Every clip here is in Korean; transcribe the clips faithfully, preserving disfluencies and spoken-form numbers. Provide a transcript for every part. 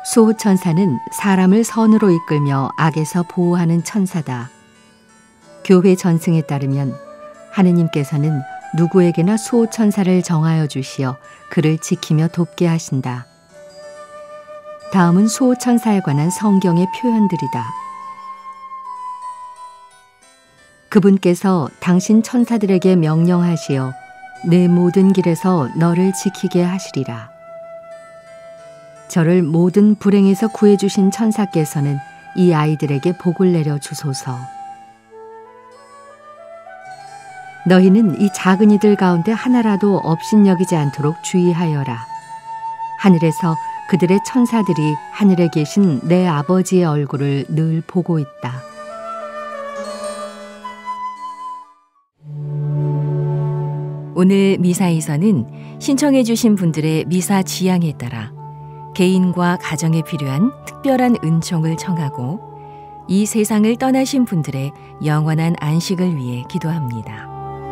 수호천사는 사람을 선으로 이끌며 악에서 보호하는 천사다. 교회 전승에 따르면 하느님께서는 누구에게나 수호천사를 정하여 주시어 그를 지키며 돕게 하신다. 다음은 수호천사에 관한 성경의 표현들이다. 그분께서 당신 천사들에게 명령하시어 내 모든 길에서 너를 지키게 하시리라. 저를 모든 불행에서 구해주신 천사께서는 이 아이들에게 복을 내려 주소서. 너희는 이 작은 이들 가운데 하나라도 업신여기지 않도록 주의하여라. 하늘에서 그들의 천사들이 하늘에 계신 내 아버지의 얼굴을 늘 보고 있다. 오늘 미사에서는 신청해 주신 분들의 미사 지향에 따라 개인과 가정에 필요한 특별한 은총을 청하고 이 세상을 떠나신 분들의 영원한 안식을 위해 기도합니다.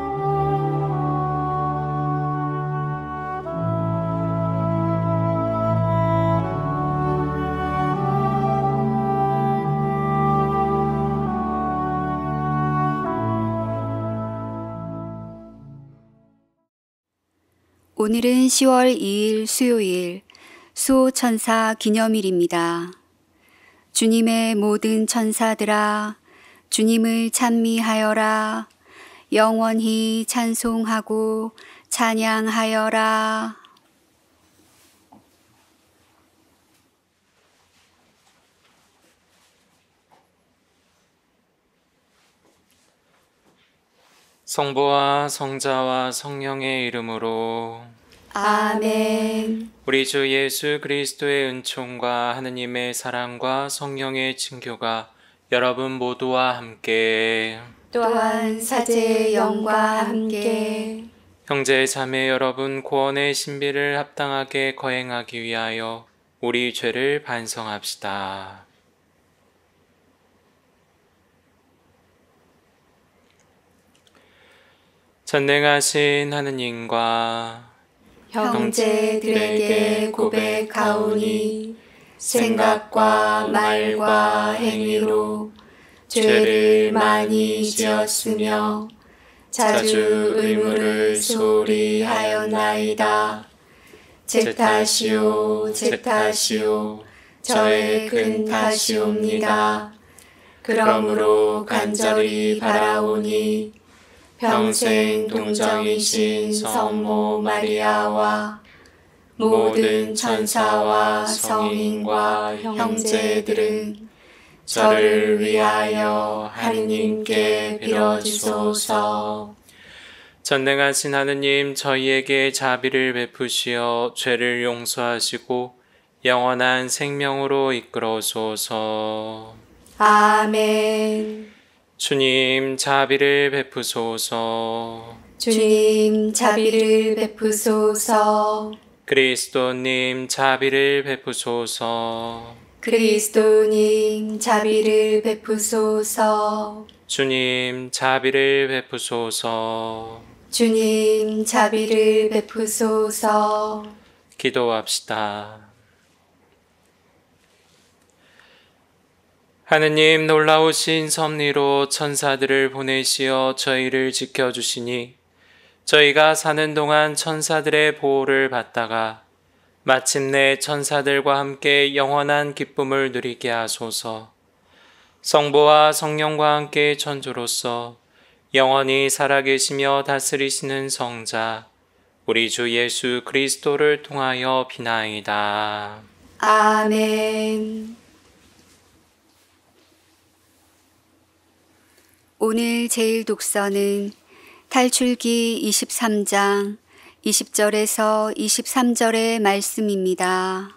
오늘은 시월 이일 수요일 수호천사 기념일입니다. 주님의 모든 천사들아, 주님을 찬미하여라. 영원히 찬송하고 찬양하여라. 성부와 성자와 성령의 이름으로 아멘. 우리 주 예수 그리스도의 은총과 하느님의 사랑과 성령의 친교가 여러분 모두와 함께 또한 사제의 영과 함께 형제 자매 여러분 구원의 신비를 합당하게 거행하기 위하여 우리 죄를 반성합시다. 전능하신 하느님과 형제들에게 고백하오니 생각과 말과 행위로 죄를 많이 지었으며 자주 의무를 소홀히 하였나이다. 제 탓이요 제 탓이요 저의 큰 탓이옵니다. 그러므로 간절히 바라오니 평생 동정이신 성모 마리아와 모든 천사와 성인과 형제들은 저를 위하여 하느님께 빌어주소서. 전능하신 하느님, 저희에게 자비를 베푸시어 죄를 용서하시고 영원한 생명으로 이끌어소서. 아멘. 주님, 자비를 베푸소서. 주님, 자비를 베푸소서. 그리스도님, 자비를 베푸소서. 그리스도님, 자비를 베푸소서. 주님, 자비를 베푸소서. 주님, 자비를 베푸소서. 기도합시다. 하느님, 놀라우신 섭리로 천사들을 보내시어 저희를 지켜주시니 저희가 사는 동안 천사들의 보호를 받다가 마침내 천사들과 함께 영원한 기쁨을 누리게 하소서. 성부와 성령과 함께 천주로서 영원히 살아계시며 다스리시는 성자 우리 주 예수 그리스도를 통하여 비나이다. 아멘. 오늘 제일 독서는 탈출기 이십삼 장 이십 절에서 이십삼 절의 말씀입니다.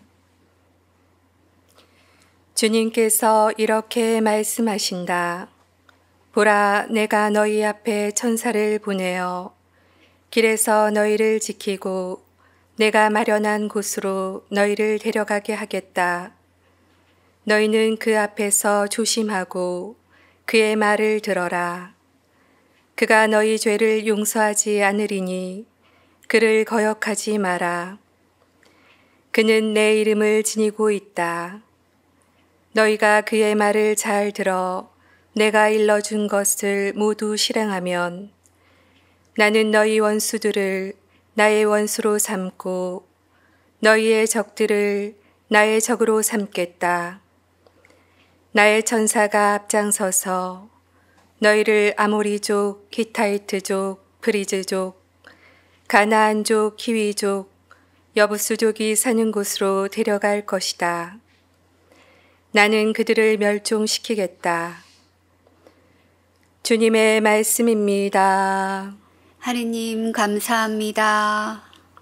주님께서 이렇게 말씀하신다. 보라, 내가 너희 앞에 천사를 보내어 길에서 너희를 지키고 내가 마련한 곳으로 너희를 데려가게 하겠다. 너희는 그 앞에서 조심하고 그의 말을 들어라. 그가 너희 죄를 용서하지 않으리니 그를 거역하지 마라. 그는 내 이름을 지니고 있다. 너희가 그의 말을 잘 들어 내가 일러준 것을 모두 실행하면 나는 너희 원수들을 나의 원수로 삼고 너희의 적들을 나의 적으로 삼겠다. 나의 천사가 앞장서서 너희를 아모리족, 히타이트족, 프리즈족, 가나안족, 히위족, 여부수족이 사는 곳으로 데려갈 것이다. 나는 그들을 멸종시키겠다. 주님의 말씀입니다. 하느님 감사합니다.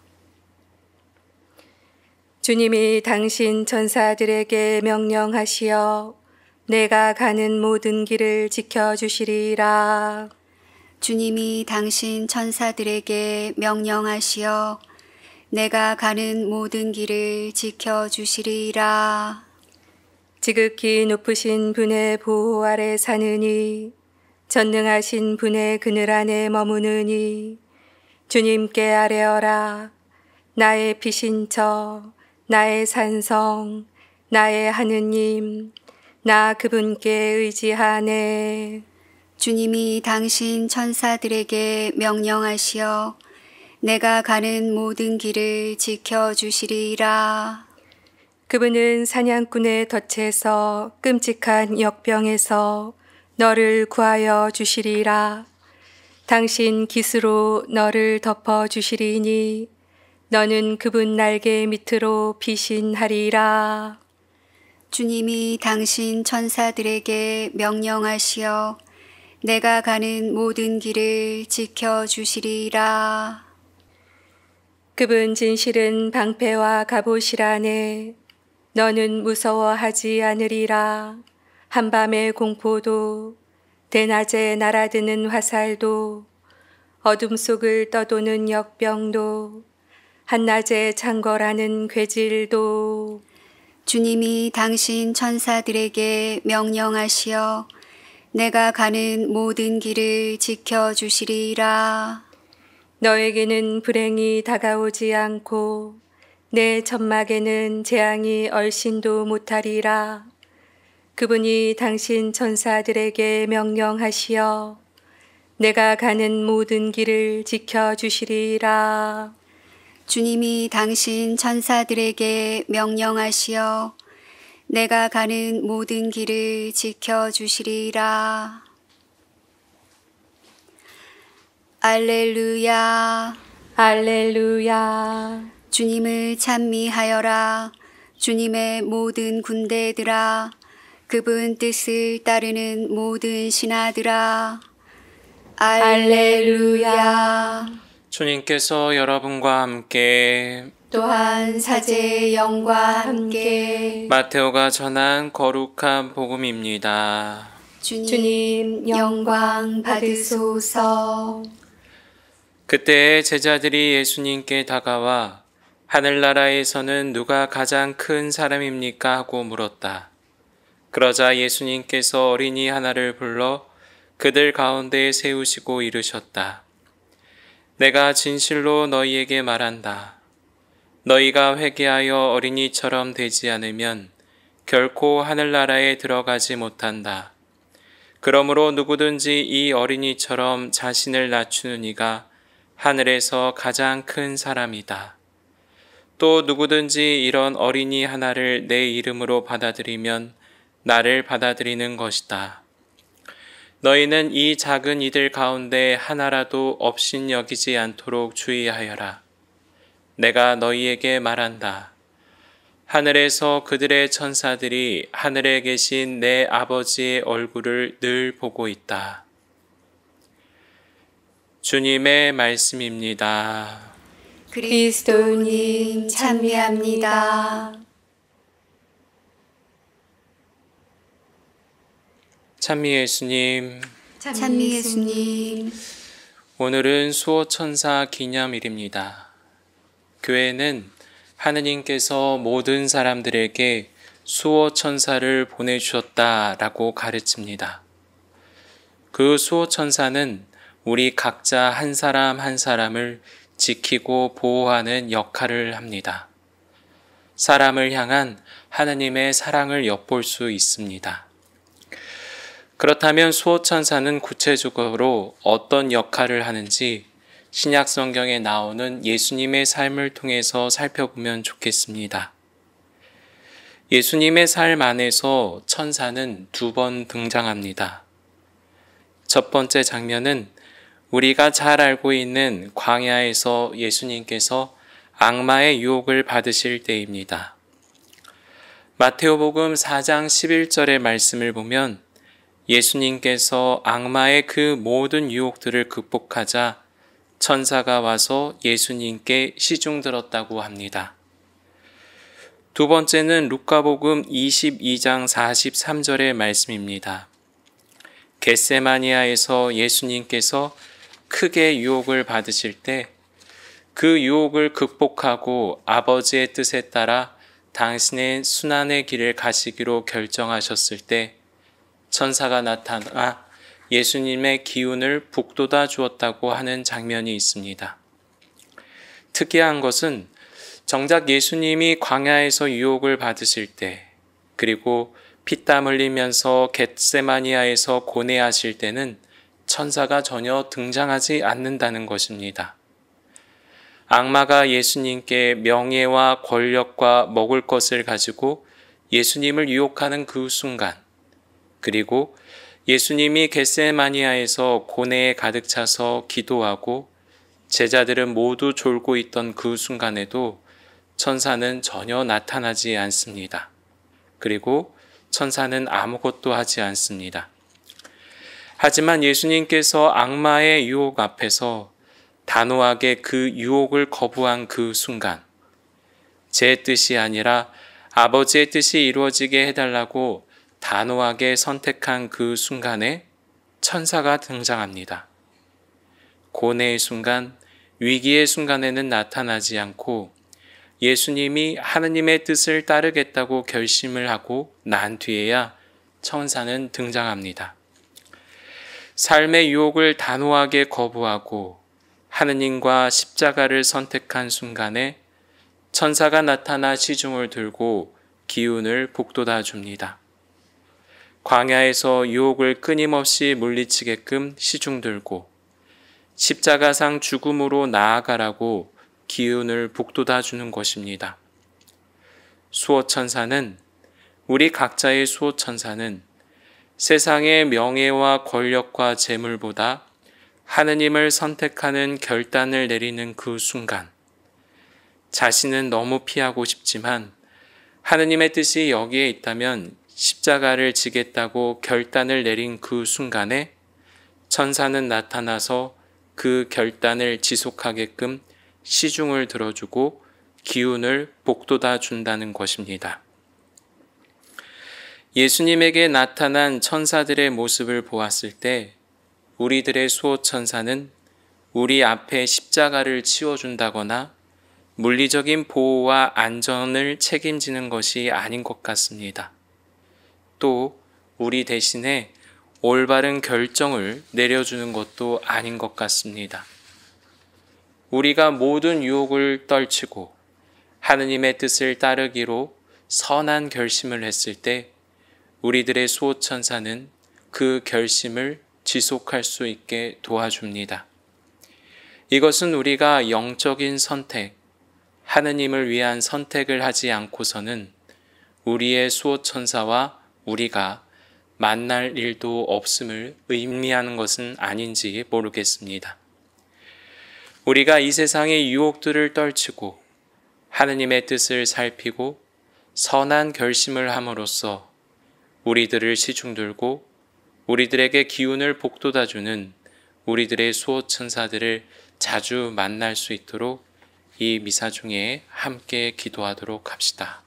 주님이 당신 천사들에게 명령하시어 내가 가는 모든 길을 지켜주시리라. 주님이 당신 천사들에게 명령하시어 내가 가는 모든 길을 지켜주시리라. 지극히 높으신 분의 보호 아래 사느니 전능하신 분의 그늘 안에 머무느니 주님께 아뢰어라. 나의 피신처, 나의 산성, 나의 하느님, 나 그분께 의지하네. 주님이 당신 천사들에게 명령하시어 내가 가는 모든 길을 지켜주시리라. 그분은 사냥꾼의 덫에서 끔찍한 역병에서 너를 구하여 주시리라. 당신 깃으로 너를 덮어 주시리니 너는 그분 날개 밑으로 피신하리라. 주님이 당신 천사들에게 명령하시어 내가 가는 모든 길을 지켜주시리라. 그분 진실은 방패와 갑옷이라네. 너는 무서워하지 않으리라. 한밤의 공포도 대낮에 날아드는 화살도 어둠 속을 떠도는 역병도 한낮에 창궐하는 괴질도 주님이 당신 천사들에게 명령하시어 내가 가는 모든 길을 지켜주시리라. 너에게는 불행이 다가오지 않고 내 점막에는 재앙이 얼씬도 못하리라. 그분이 당신 천사들에게 명령하시어 내가 가는 모든 길을 지켜주시리라. 주님이 당신 천사들에게 명령하시어 내가 가는 모든 길을 지켜주시리라. 알렐루야. 알렐루야. 주님을 찬미하여라. 주님의 모든 군대들아, 그분 뜻을 따르는 모든 신하들아. 알렐루야. 주님께서 여러분과 함께 또한 사제의 영과 함께 마테오가 전한 거룩한 복음입니다. 주님, 주님 영광 받으소서. 그때 제자들이 예수님께 다가와 하늘나라에서는 누가 가장 큰 사람입니까? 하고 물었다. 그러자 예수님께서 어린이 하나를 불러 그들 가운데 세우시고 이르셨다. 내가 진실로 너희에게 말한다. 너희가 회개하여 어린이처럼 되지 않으면 결코 하늘나라에 들어가지 못한다. 그러므로 누구든지 이 어린이처럼 자신을 낮추는 이가 하늘에서 가장 큰 사람이다. 또 누구든지 이런 어린이 하나를 내 이름으로 받아들이면 나를 받아들이는 것이다. 너희는 이 작은 이들 가운데 하나라도 업신여기지 않도록 주의하여라. 내가 너희에게 말한다. 하늘에서 그들의 천사들이 하늘에 계신 내 아버지의 얼굴을 늘 보고 있다. 주님의 말씀입니다. 그리스도님 찬미합니다. 찬미 예수님, 찬미 예수님. 오늘은 수호천사 기념일입니다. 교회는 하느님께서 모든 사람들에게 수호천사를 보내주셨다라고 가르칩니다. 그 수호천사는 우리 각자 한 사람 한 사람을 지키고 보호하는 역할을 합니다. 사람을 향한 하느님의 사랑을 엿볼 수 있습니다. 그렇다면 수호천사는 구체적으로 어떤 역할을 하는지 신약 성경에 나오는 예수님의 삶을 통해서 살펴보면 좋겠습니다. 예수님의 삶 안에서 천사는 두 번 등장합니다. 첫 번째 장면은 우리가 잘 알고 있는 광야에서 예수님께서 악마의 유혹을 받으실 때입니다. 마테오복음 사 장 십일 절의 말씀을 보면 예수님께서 악마의 그 모든 유혹들을 극복하자 천사가 와서 예수님께 시중 들었다고 합니다. 두 번째는 루카복음 이십이 장 사십삼 절의 말씀입니다. 겟세마니아에서 예수님께서 크게 유혹을 받으실 때 그 유혹을 극복하고 아버지의 뜻에 따라 당신의 순환의 길을 가시기로 결정하셨을 때 천사가 나타나 예수님의 기운을 북돋아 주었다고 하는 장면이 있습니다. 특이한 것은 정작 예수님이 광야에서 유혹을 받으실 때 그리고 피땀 흘리면서 겟세마니아에서 고뇌하실 때는 천사가 전혀 등장하지 않는다는 것입니다. 악마가 예수님께 명예와 권력과 먹을 것을 가지고 예수님을 유혹하는 그 순간, 그리고 예수님이 겟세마니아에서 고뇌에 가득 차서 기도하고 제자들은 모두 졸고 있던 그 순간에도 천사는 전혀 나타나지 않습니다. 그리고 천사는 아무것도 하지 않습니다. 하지만 예수님께서 악마의 유혹 앞에서 단호하게 그 유혹을 거부한 그 순간, 제 뜻이 아니라 아버지의 뜻이 이루어지게 해달라고 단호하게 선택한 그 순간에 천사가 등장합니다. 고뇌의 순간, 위기의 순간에는 나타나지 않고 예수님이 하느님의 뜻을 따르겠다고 결심을 하고 난 뒤에야 천사는 등장합니다. 삶의 유혹을 단호하게 거부하고 하느님과 십자가를 선택한 순간에 천사가 나타나 시중을 들고 기운을 북돋아 줍니다. 광야에서 유혹을 끊임없이 물리치게끔 시중 들고 십자가상 죽음으로 나아가라고 기운을 북돋아 주는 것입니다. 수호천사는, 우리 각자의 수호천사는 세상의 명예와 권력과 재물보다 하느님을 선택하는 결단을 내리는 그 순간, 자신은 너무 피하고 싶지만 하느님의 뜻이 여기에 있다면 십자가를 지겠다고 결단을 내린 그 순간에 천사는 나타나서 그 결단을 지속하게끔 시중을 들어주고 기운을 북돋아 준다는 것입니다. 예수님에게 나타난 천사들의 모습을 보았을 때 우리들의 수호천사는 우리 앞에 십자가를 치워준다거나 물리적인 보호와 안전을 책임지는 것이 아닌 것 같습니다. 또 우리 대신에 올바른 결정을 내려주는 것도 아닌 것 같습니다. 우리가 모든 유혹을 떨치고 하느님의 뜻을 따르기로 선한 결심을 했을 때 우리들의 수호천사는 그 결심을 지속할 수 있게 도와줍니다. 이것은 우리가 영적인 선택, 하느님을 위한 선택을 하지 않고서는 우리의 수호천사와 우리가 만날 일도 없음을 의미하는 것은 아닌지 모르겠습니다. 우리가 이 세상의 유혹들을 떨치고 하느님의 뜻을 살피고 선한 결심을 함으로써 우리들을 시중들고 우리들에게 기운을 북돋아주는 우리들의 수호천사들을 자주 만날 수 있도록 이 미사 중에 함께 기도하도록 합시다.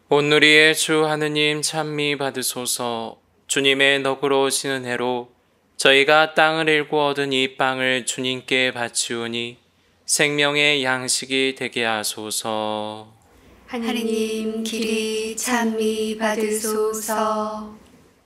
온누리의 주 하느님 찬미 받으소서. 주님의 너그러우신 은혜로 저희가 땅을 일구 얻은 이 빵을 주님께 바치오니 생명의 양식이 되게 하소서. 하느님 길이 찬미 받으소서.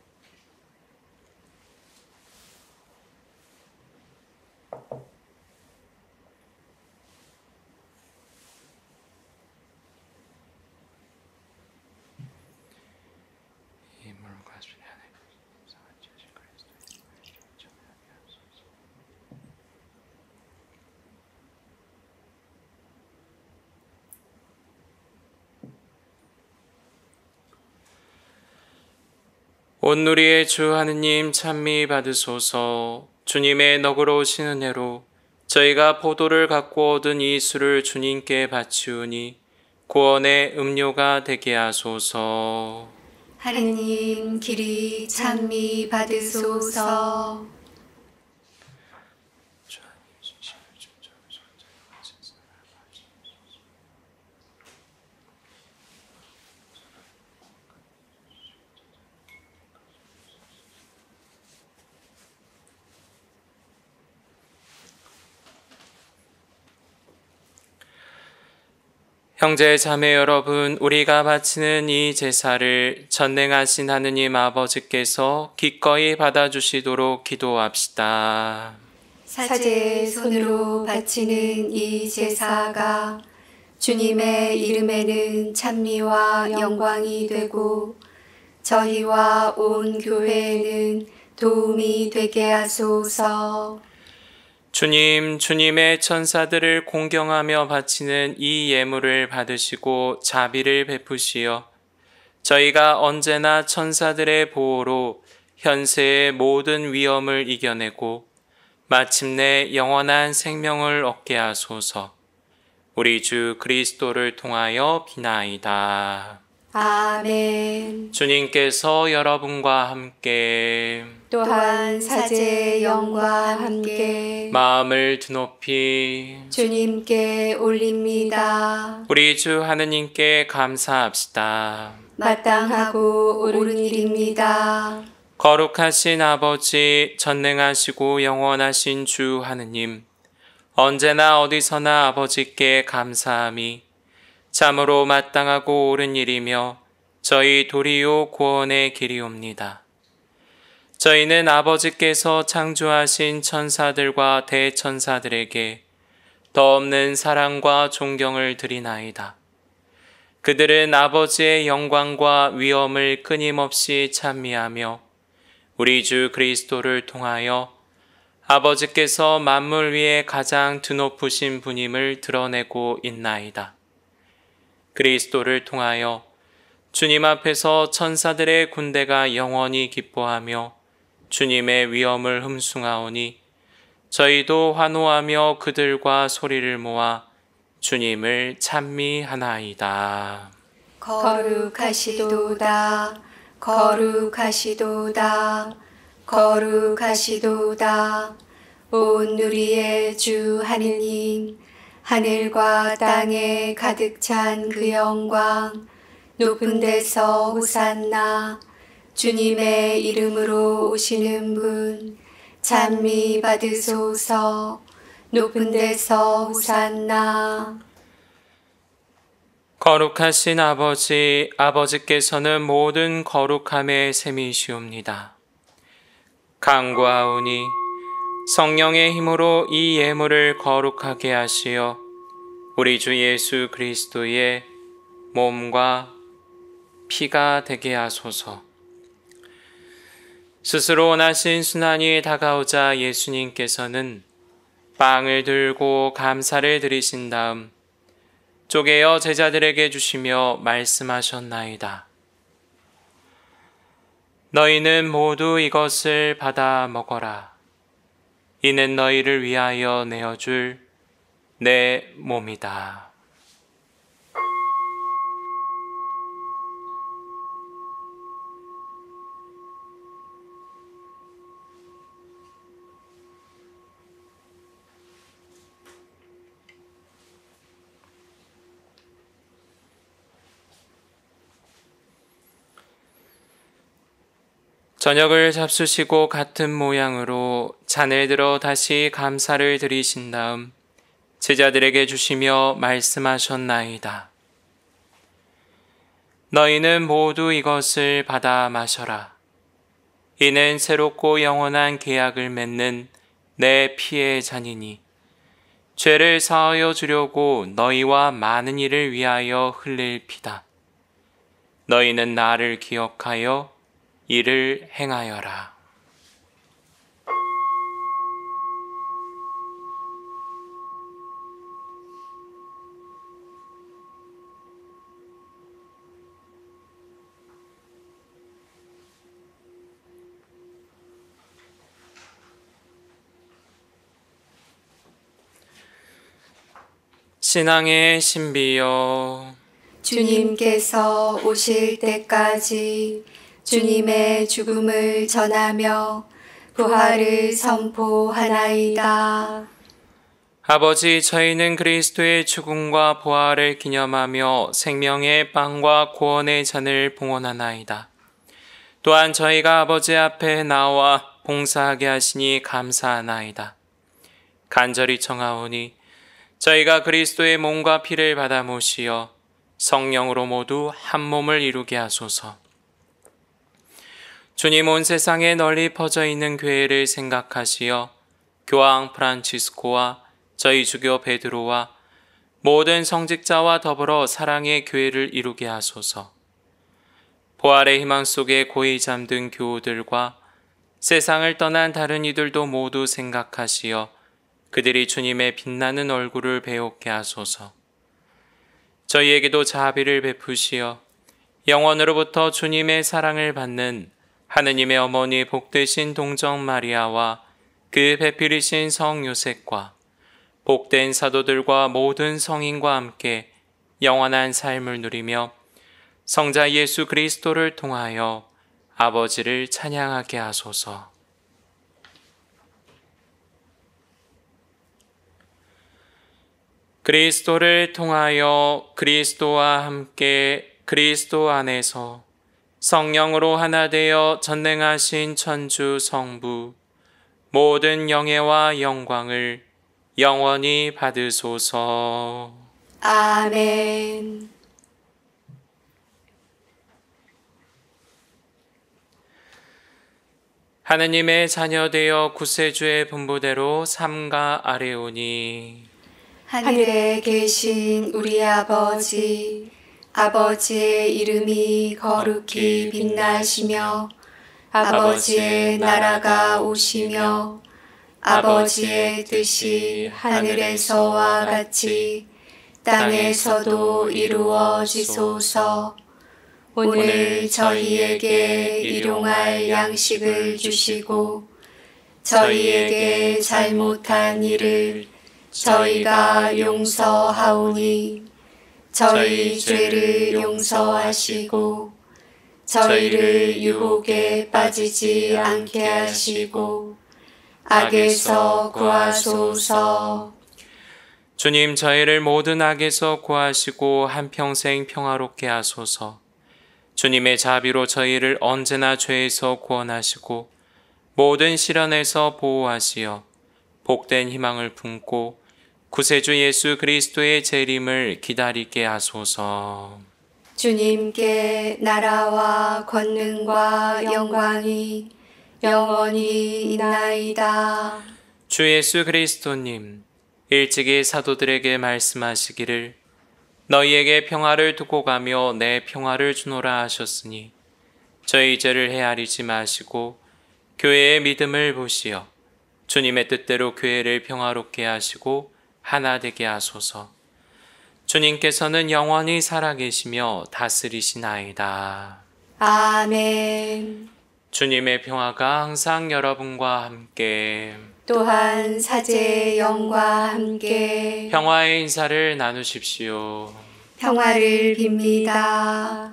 온누리의 주 하느님 찬미 받으소서. 주님의 너그러우신 은혜로 저희가 포도를 갖고 얻은 이 술을 주님께 바치오니 구원의 음료가 되게 하소서. 하느님 길이 찬미 받으소서. 형제 자매 여러분, 우리가 바치는 이 제사를 전능하신 하느님 아버지께서 기꺼이 받아주시도록 기도합시다. 사제의 손으로 바치는 이 제사가 주님의 이름에는 찬미와 영광이 되고 저희와 온 교회에는 도움이 되게 하소서. 주님, 주님의 천사들을 공경하며 바치는 이 예물을 받으시고 자비를 베푸시어 저희가 언제나 천사들의 보호로 현세의 모든 위험을 이겨내고 마침내 영원한 생명을 얻게 하소서. 우리 주 그리스도를 통하여 비나이다. 아멘. 주님께서 여러분과 함께 또한 사제의 영과 함께 마음을 드높이 주님께 올립니다. 우리 주 하느님께 감사합시다. 마땅하고 옳은 일입니다. 거룩하신 아버지, 전능하시고 영원하신 주 하느님, 언제나 어디서나 아버지께 감사함이 참으로 마땅하고 옳은 일이며 저희 도리요 구원의 길이옵니다. 저희는 아버지께서 창조하신 천사들과 대천사들에게 더없는 사랑과 존경을 드리나이다. 그들은 아버지의 영광과 위엄을 끊임없이 찬미하며 우리 주 그리스도를 통하여 아버지께서 만물 위에 가장 드높으신 분임을 드러내고 있나이다. 그리스도를 통하여 주님 앞에서 천사들의 군대가 영원히 기뻐하며 주님의 위엄을 흠숭하오니 저희도 환호하며 그들과 소리를 모아 주님을 찬미하나이다. 거룩하시도다. 거룩하시도다. 거룩하시도다. 온누리의 주 하느님, 하늘과 땅에 가득 찬 그 영광, 높은 데서 호산나, 주님의 이름으로 오시는 분, 찬미 받으소서. 높은 데서 호산나. 거룩하신 아버지, 아버지께서는 모든 거룩함의 셈이시옵니다. 간구하오니 성령의 힘으로 이 예물을 거룩하게 하시어 우리 주 예수 그리스도의 몸과 피가 되게 하소서. 스스로 원하신 순환이 다가오자 예수님께서는 빵을 들고 감사를 드리신 다음 쪼개어 제자들에게 주시며 말씀하셨나이다. 너희는 모두 이것을 받아 먹어라. 이는 너희를 위하여 내어줄 내 몸이다. 저녁을 잡수시고 같은 모양으로 잔을 들어 다시 감사를 드리신 다음 제자들에게 주시며 말씀하셨나이다. 너희는 모두 이것을 받아 마셔라. 이는 새롭고 영원한 계약을 맺는 내 피의 잔이니 죄를 사하여 주려고 너희와 많은 이를 위하여 흘릴 피다. 너희는 나를 기억하여 이를 행하여라. 신앙의 신비여, 주님께서 오실 때까지 주님의 죽음을 전하며 부활을 선포하나이다. 아버지, 저희는 그리스도의 죽음과 부활을 기념하며 생명의 빵과 구원의 잔을 봉헌하나이다. 또한 저희가 아버지 앞에 나와 봉사하게 하시니 감사하나이다. 간절히 청하오니 저희가 그리스도의 몸과 피를 받아 모시어 성령으로 모두 한 몸을 이루게 하소서. 주님, 온 세상에 널리 퍼져 있는 교회를 생각하시어 교황 프란치스코와 저희 주교 베드로와 모든 성직자와 더불어 사랑의 교회를 이루게 하소서. 부활의 희망 속에 고이 잠든 교우들과 세상을 떠난 다른 이들도 모두 생각하시어 그들이 주님의 빛나는 얼굴을 배우게 하소서. 저희에게도 자비를 베푸시어 영원으로부터 주님의 사랑을 받는 하느님의 어머니 복되신 동정 마리아와 그 배필이신 성 요셉과 복된 사도들과 모든 성인과 함께 영원한 삶을 누리며 성자 예수 그리스도를 통하여 아버지를 찬양하게 하소서. 그리스도를 통하여 그리스도와 함께 그리스도 안에서 성령으로 하나 되어 전능하신 천주 성부 모든 영예와 영광을 영원히 받으소서. 아멘. 하느님의 자녀 되어 구세주의 분부대로 삼가 아뢰오니 하늘에 계신 우리 아버지, 아버지의 이름이 거룩히 빛나시며 아버지의 나라가 오시며 아버지의 뜻이 하늘에서와 같이 땅에서도 이루어지소서. 오늘 저희에게 일용할 양식을 주시고 저희에게 잘못한 일을 저희가 용서하오니 저희 죄를 용서하시고 저희를 유혹에 빠지지 않게 하시고 악에서 구하소서. 주님, 저희를 모든 악에서 구하시고 한평생 평화롭게 하소서. 주님의 자비로 저희를 언제나 죄에서 구원하시고 모든 시련에서 보호하시어 복된 희망을 품고 구세주 예수 그리스도의 재림을 기다리게 하소서. 주님께 나라와 권능과 영광이 영원히 있나이다. 주 예수 그리스도님, 일찍이 사도들에게 말씀하시기를 너희에게 평화를 두고 가며 내 평화를 주노라 하셨으니 저희 죄를 헤아리지 마시고 교회의 믿음을 보시어 주님의 뜻대로 교회를 평화롭게 하시고 하나 되게 하소서. 주님께서는 영원히 살아계시며 다스리시나이다. 아멘. 주님의 평화가 항상 여러분과 함께 또한 사제의 영과 함께 평화의 인사를 나누십시오. 평화를 빕니다.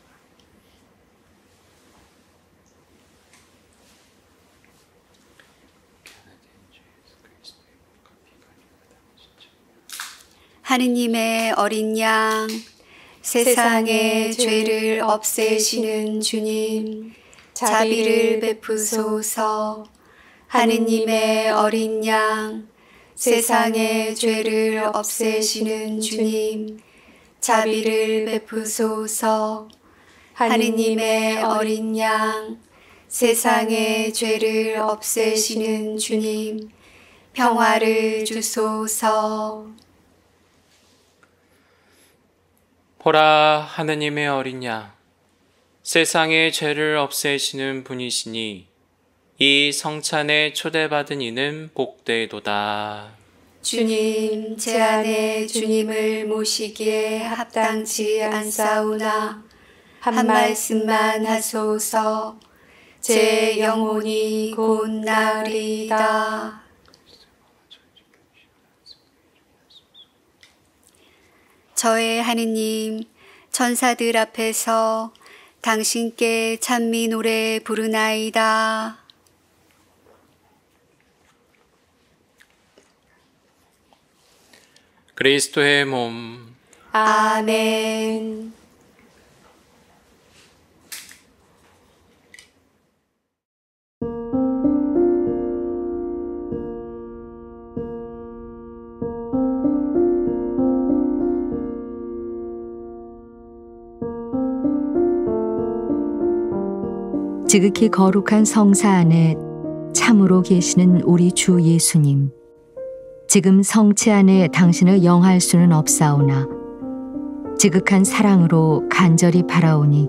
하느님의 어린 양, 세상의 죄를 없애시는 주님, 자비를 베푸소서. 하느님의 어린 양, 세상의 죄를 없애시는 주님, 자비를 베푸소서. 하느님의 어린 양, 세상의 죄를 없애시는 주님, 평화를 주소서. 보라, 하느님의 어린 양, 세상의 죄를 없애시는 분이시니 이 성찬에 초대받은 이는 복되도다. 주님, 제 안에 주님을 모시기에 합당치 않사오나 한 말씀만 하소서. 제 영혼이 곧 나으리이다. 저의 하느님, 천사들 앞에서 당신께 찬미 노래 부르나이다. 그리스도의 몸. 아멘. 지극히 거룩한 성사 안에 참으로 계시는 우리 주 예수님, 지금 성체 안에 당신을 영할 수는 없사오나 지극한 사랑으로 간절히 바라오니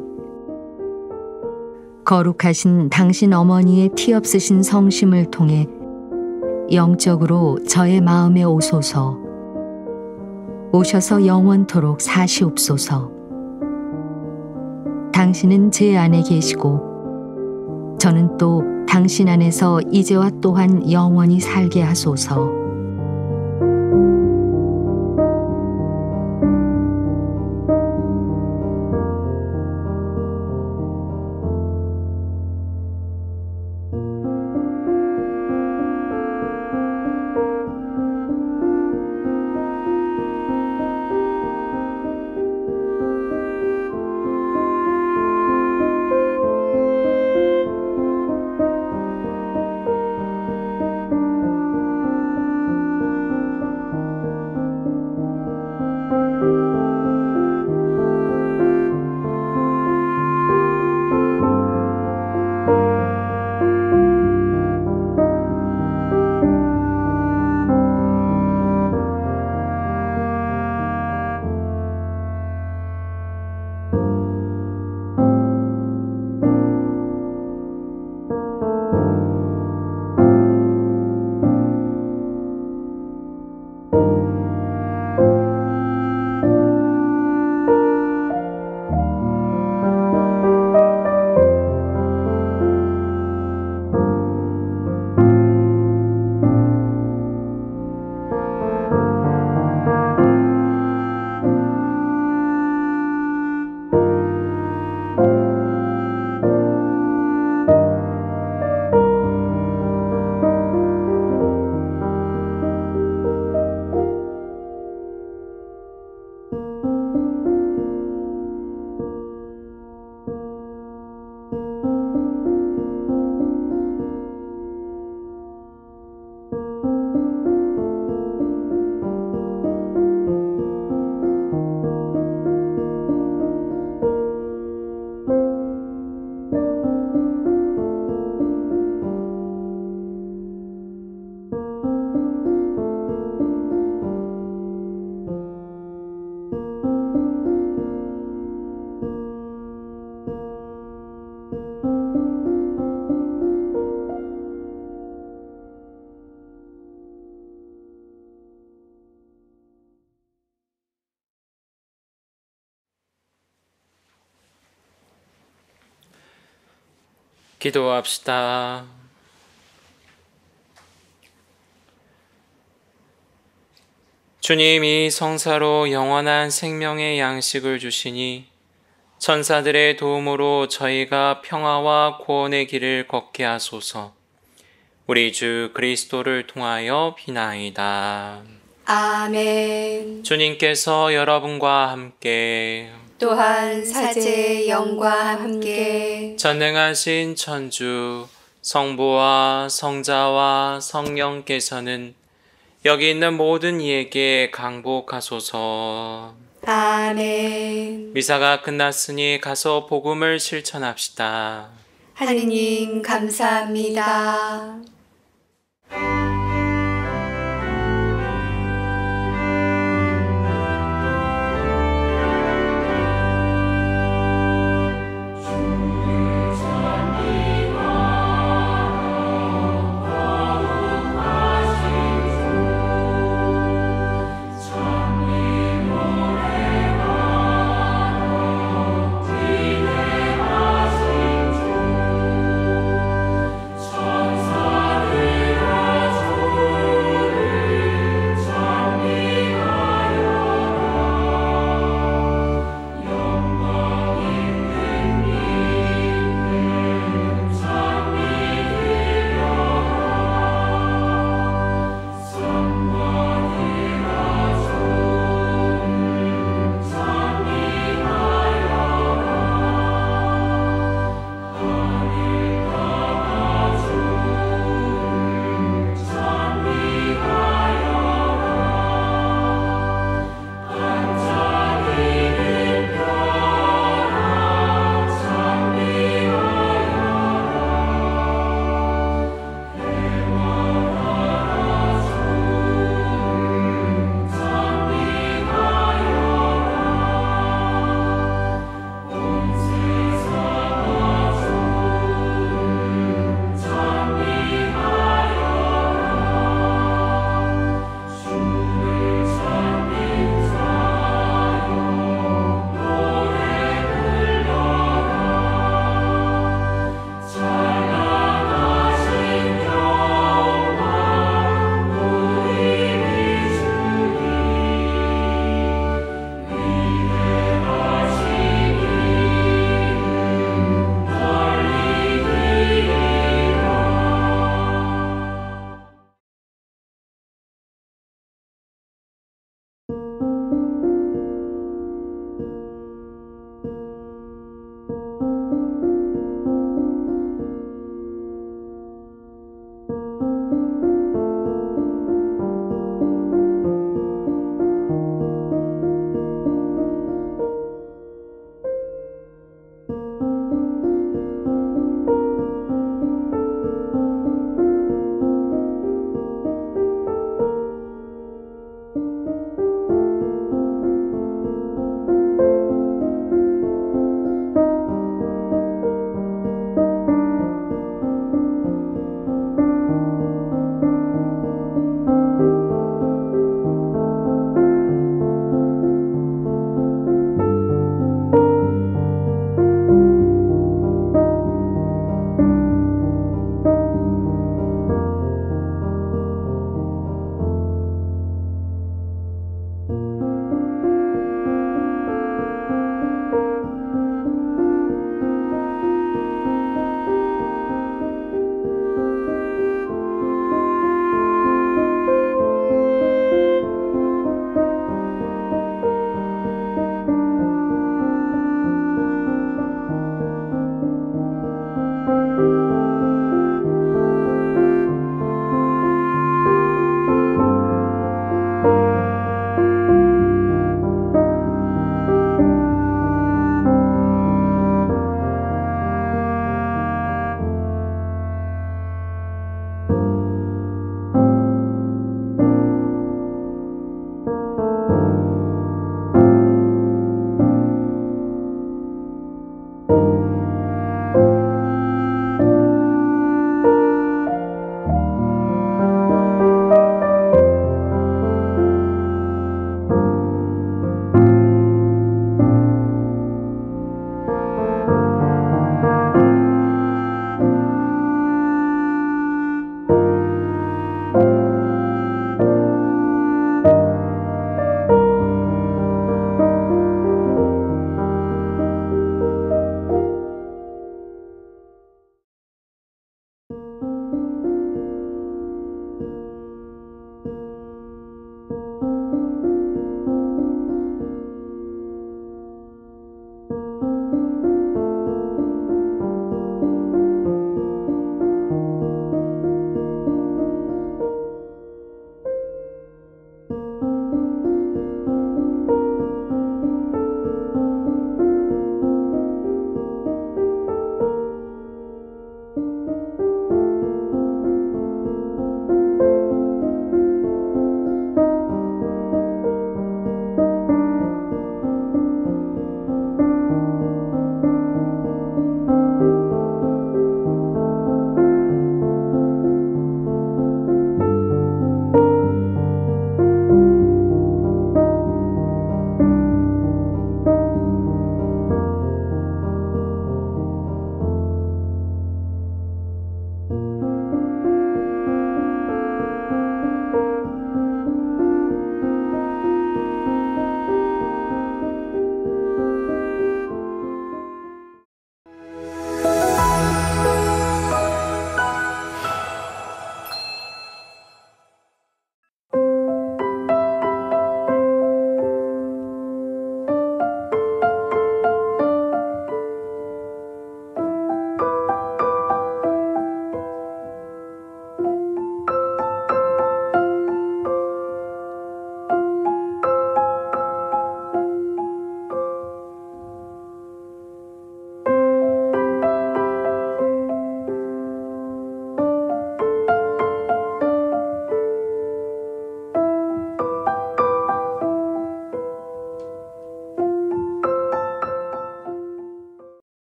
거룩하신 당신 어머니의 티 없으신 성심을 통해 영적으로 저의 마음에 오소서. 오셔서 영원토록 사시옵소서. 당신은 제 안에 계시고 저는 또 당신 안에서 이제와 또한 영원히 살게 하소서. 기도합시다. 주님, 이 성사로 영원한 생명의 양식을 주시니 천사들의 도움으로 저희가 평화와 구원의 길을 걷게 하소서. 우리 주 그리스도를 통하여 비나이다. 아멘. 주님께서 여러분과 함께 또한 사제의 영과 함께 전능하신 천주 성부와 성자와 성령께서는 여기 있는 모든 이에게 강복하소서. 아멘. 미사가 끝났으니 가서 복음을 실천합시다. 하느님 감사합니다.